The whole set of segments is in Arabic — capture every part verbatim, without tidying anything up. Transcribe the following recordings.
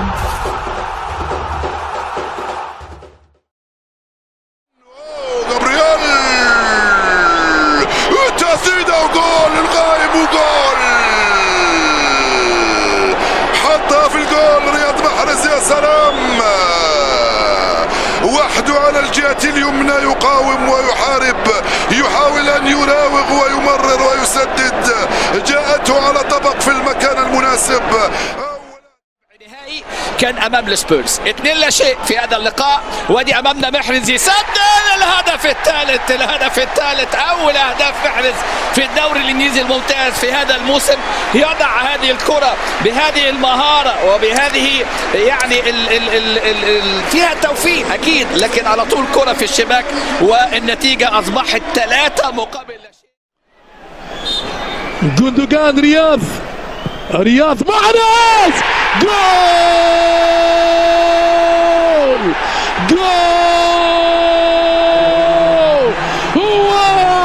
تسديده وجول الغايب وجول حطها في الجول رياض محرز. يا سلام، وحده على الجهة اليمنى يقاوم ويحارب، يحاول أن يراوغ ويمرر ويسدد، جاءته على طبق في المكان المناسب. نهائي كان امام السبيرز اثنين لا شيء في هذا اللقاء، وادي امامنا محرز يسدد الهدف الثالث، الهدف الثالث، اول اهداف محرز في الدوري الانجليزي الممتاز في هذا الموسم. يضع هذه الكره بهذه المهاره وبهذه يعني ال ال ال ال ال فيها توفيق اكيد، لكن على طول كره في الشباك والنتيجه اصبحت ثلاثه مقابل لا شيء. جندوجان رياض رياض محرز جول جول هو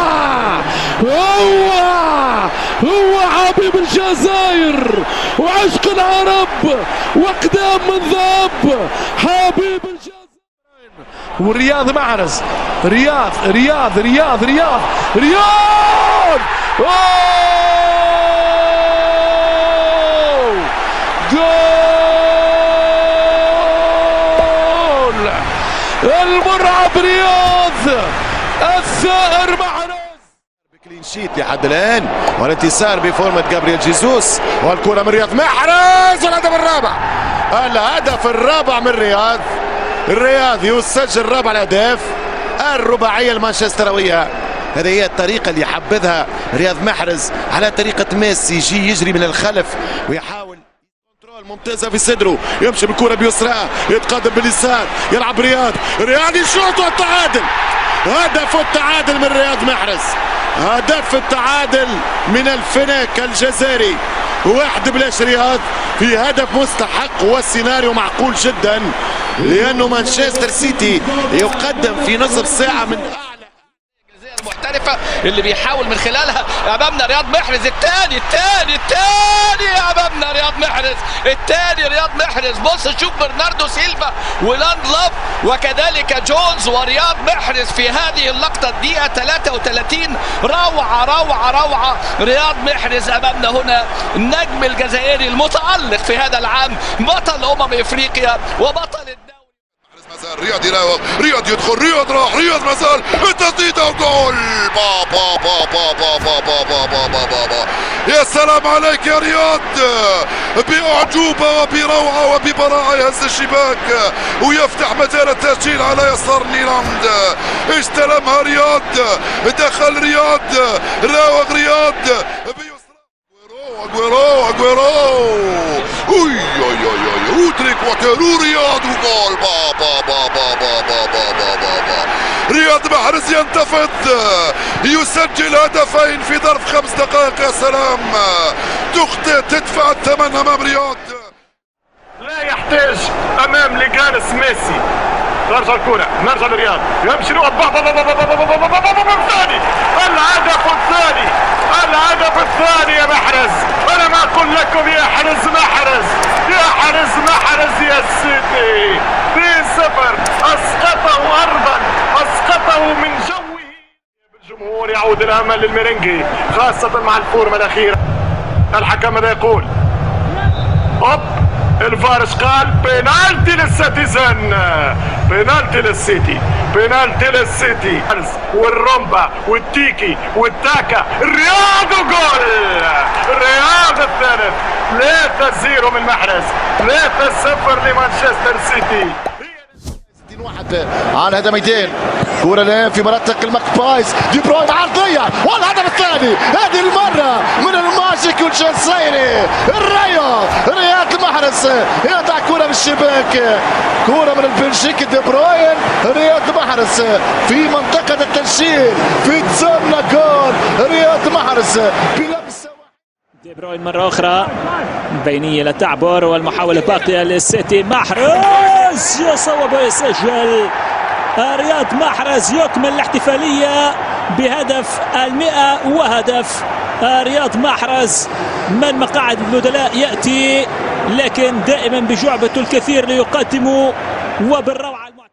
هو هو حبيب الجزائر وعشق العرب واقدام من ذهب حبيب الجزائر. والرياض محرز رياض رياض رياض رياض رياض جول المرعب رياض الثائر محرز بكلين شيت لحد الان، والانتصار بفورمة جابرييل جيسوس، والكرة من رياض محرز والهدف الرابع، الهدف الرابع من رياض. الرياض يسجل رابع الاهداف الرباعية المانشستراوية. هذه هي الطريقة اللي يحبذها رياض محرز، على طريقة ميسي، يجي يجري من الخلف ويحاول كنترول ممتازة في صدره، يمشي بالكرة بيسرى، يتقدم باليسار، يلعب رياض، رياض يشوط والتعادل. هدف التعادل من رياض محرز، هدف التعادل من الفنك الجزائري، واحد بلاش رياض في هدف مستحق والسيناريو معقول جدا، لأنه مانشستر سيتي يقدم في نصف ساعة من المحترفة اللي بيحاول من خلالها. امامنا رياض محرز الثاني الثاني الثاني امامنا رياض محرز الثاني رياض محرز. بص شوف برناردو سيلفا ولاند لوف وكذلك جونز ورياض محرز في هذه اللقطة الدقيقة ثلاثة وثلاثين. روعة روعة روعة. رياض محرز امامنا هنا النجم الجزائري المتألق في هذا العام، بطل امم افريقيا وبطل الدوري. رياض يراوغ، رياض يدخل، رياض راح، رياض مسار، التسديده وجول. بابا بابا بابا بابا بابا بابا. يا سلام عليك يا رياض، باعجوبه وبروعه وببراعه يهز الشباك ويفتح مجال التسجيل على يسار نيلاند. استلمها رياض، دخل رياض، راوغ رياض اجويرو اجويرو اوي اوي اوي رودريك وكرو رياض وجول. بابا بابا بابا بابا بابا. رياض محرز ينتفض، يسجل هدفين في ظرف خمس دقائق. يا سلام، تخطئ تدفع الثمن امام رياض. لا يحتاج امام لجانس ميسي. نرجع الكرة، نرجع لرياض، يمشي رياض الثاني، الهدف الثاني، الهدف الثاني يا محرز. انا ما اقول لكم يا حرز محرز، يا حرز محرز يا سيدي. اثنين صفر، اسقطه ارضا، اسقطه من جوه. الجمهور يعود الامل للميرينجي، خاصة مع الفورمة الاخيرة. الحكم ماذا يقول؟ اوب الفارس قال بينالتي للسيتيزن، بينالتي للسيتي، بينالتي للسيتي. والرومبا والتيكي والتاكا، الرياض وجول. الرياض الثالث، ثلاثة صفر من محرز، ثلاثة صفر لمانشستر سيتي. ستين واحد على هذا ميدان، كرة الآن في منطقة المكبايز، دي بروين عرضية والهدف الثاني هذه المرة من الماجيك الجزائري. الرياض رياض محرز يضع كرة بالشباك، كرة من البلجيكي دي بروين. رياض محرز في منطقة التسجيل في تسمى جول رياض محرز بلمسة. دي بروين مرة أخرى، بينية لتعبر والمحاولة باقية للسيتي. محرز يصوب ويسجل. رياض محرز يكمل الاحتفالية بهدف المئة وهدف. رياض محرز من مقاعد البدلاء يأتي لكن دائما بجعبة الكثير ليقدموا وبالروعة.